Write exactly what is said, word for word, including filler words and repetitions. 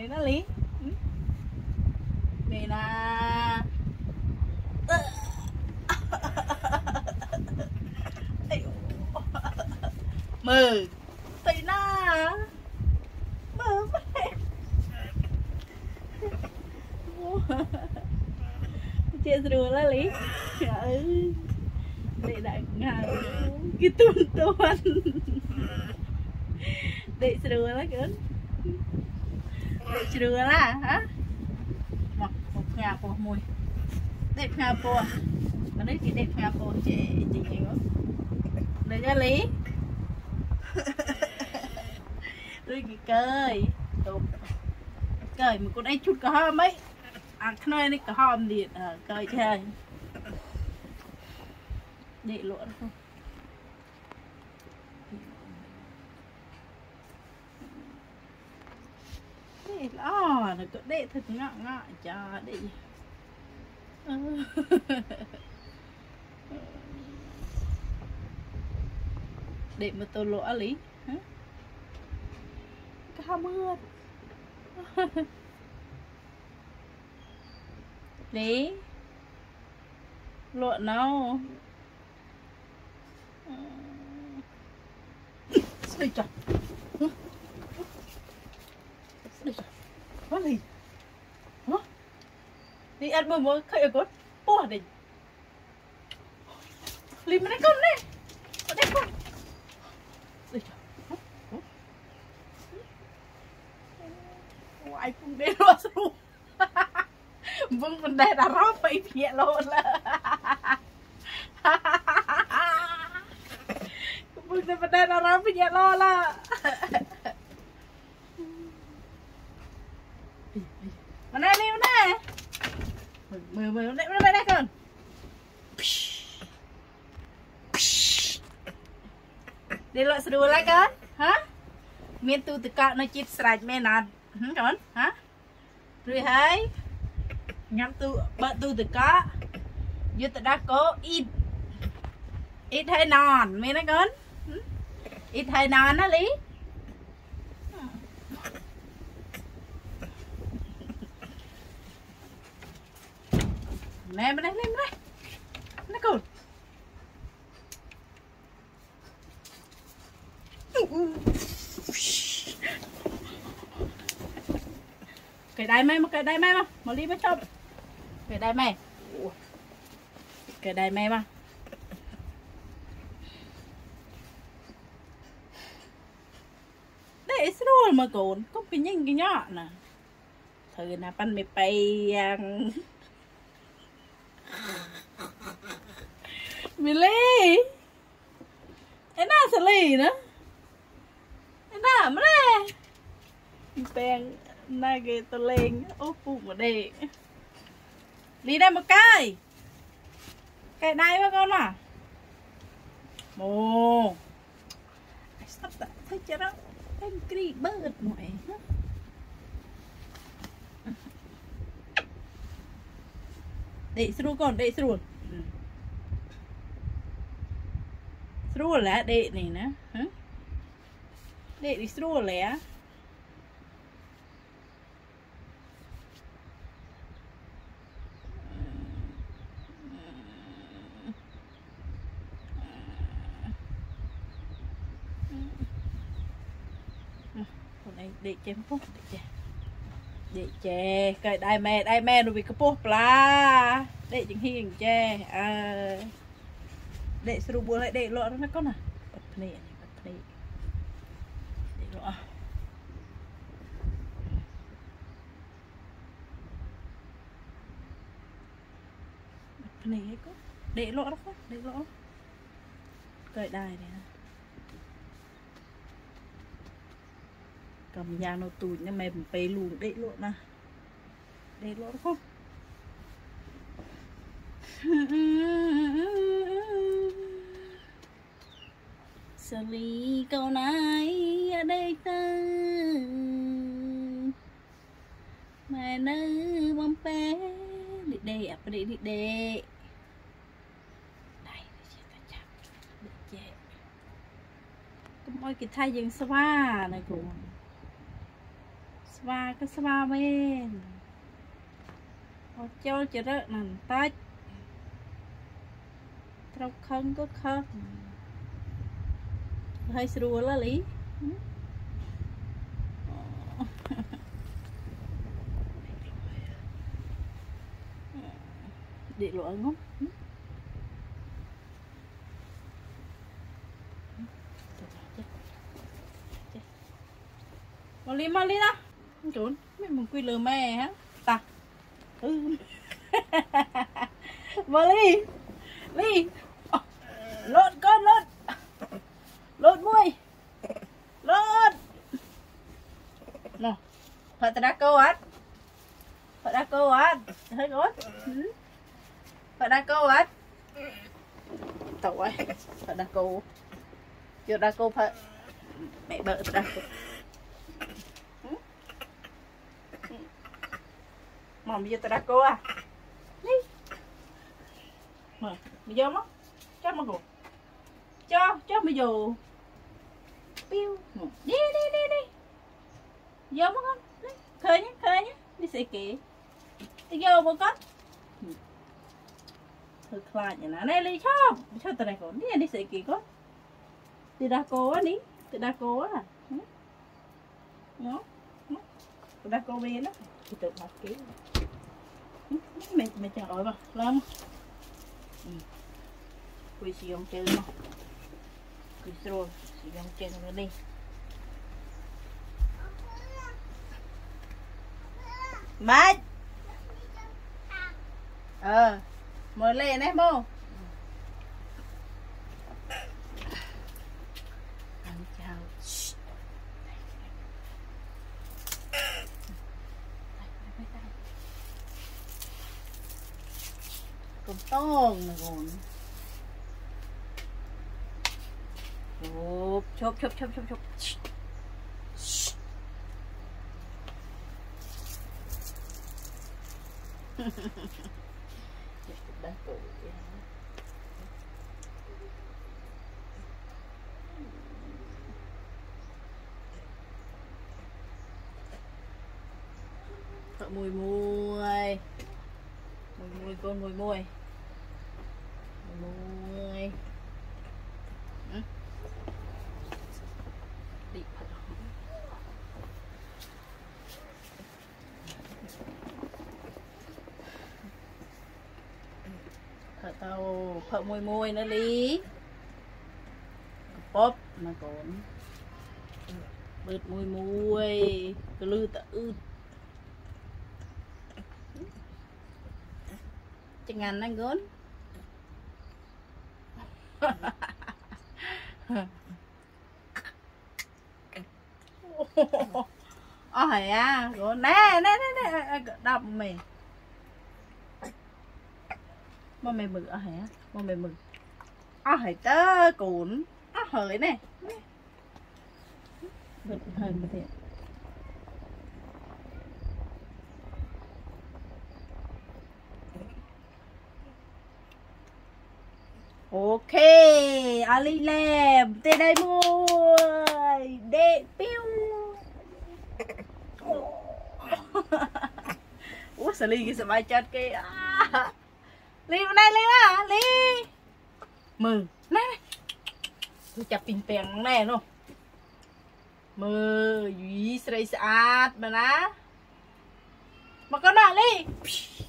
đây nó lý đây là mờ tay na mờ chia rồi là lý để đại ngài cái tuần tuần để rồi là cái để rồi là hả một một nhà của mùi đẹp nhà của mà đấy thì đẹp nhà của chị chị chị để cho lý rồi cái cười cười mà con ấy chút cả hôm ấy à cái này cả hôm thì cười chơi để lộn không để lo là cứ để thật ngọ ngọ cho để để mà tôi lỗ lý cao mưa lý lộn đâu đây trời đây trời quá gì hả đi ăn mơ mơ khơi con bố đi lìm đây con đây ở đây con đây trời ai cũng đến lo xuống vâng vấn đề là rót phải nhẹ luôn là vâng vấn đề là rót phải nhẹ lo là mà này đi nè mười mười đây đây đây con đi loại sữa lại con hả miền tu từ cạn nó chít sạch mẹ nàn con hả rồi hay nhắm tu bạn tu từ cá như ta đã có ít ít hay non mẹ nói con ít hay non đó lý nè bên đây lên bên đây nó cồn cái đai mày mà cái đai mày mà mà đi mới chồng cái đai mày cái đai mày mà để rồi mà cồn có cái nhanh cái nhỏ nè thử là pan mày bay mì lì cái nào sẽ lì nữa cái nào mà đây bèn này cái tơ lên ốp phụ ở đây đi đây một cái cái này với con à mồ sắp tại thấy chưa đó em kì bớt mọi để sưu con để sưu sưu là để này nè để đi sưu lẻ để chém phúc để để chè cái đai mẹ đai mẹ rồi bị cái phúc là để chừng hiền chè à để sưu bùa lại để lọ nó con à bật nè bật nè để lọ bật nè có để lọ đó không để lọ cái đai này cầm nhà nó tụi nhưng mà mềm bê luôn để luôn nè để luôn không xử lý câu này ở đây ta mà nơi bom bé đi đẹp đi đi đẹp cái môi cái thay dân spa này cũng và cái spa bên họ cho cho đó nằm tay trong không có không hơi sưu là lý đi lỗi ngốc mà đi mà đi đó trốn mày mừng quy lừa mẹ hả ta ừ mà đi đi lột con lột lột mui lột nè phải ta đã câu á phải đã câu á thấy gốt phải đã câu á tàu ấy phải đã câu chưa đã câu phải mẹ bợ ta mỏng bây giờ ta đã câu à đi mà bây giờ mất cho mà cô cho cho bây giờ piu đi đi đi đi giờ mất không khơi nhé khơi nhé đi sẽ kỹ đi vô một con thử khai như nào này đi cho cho tụi này còn đi đi sẽ kỹ con đi đa cô á đi đi đa cô á nó đa cô bên đó thì tự mặc kỹ mày mày chờ rồi mà làm quy sử dụng chơi mà quy rồi sử dụng chơi nữa đi mày ờ mở lên đấy bố ăn chào cùng tông mà còn chụp chụp chụp chụp chụp thợ mùi mùi mùi mùi con mùi mùi mùi ừ. Đi thợ tao thợ mùi mùi nữa đi bóp mà còn bớt mùi mùi cứ lư ta ư chẳng ngàn anh gớn ờ hả à rồi nè nè nè nè đập mày mà mày mừng ở hả mà mày mừng ờ hả tớ cùn ờ hởi nè bật hơi một thiệt ok Ali làm tới đây mùi để piu ủa sao ly cái sao mai chặt kia à. Ly này ly à ly mừng này tôi chặt pin pèng này luôn mơ duy sợi sạch mà ná mà con nào ly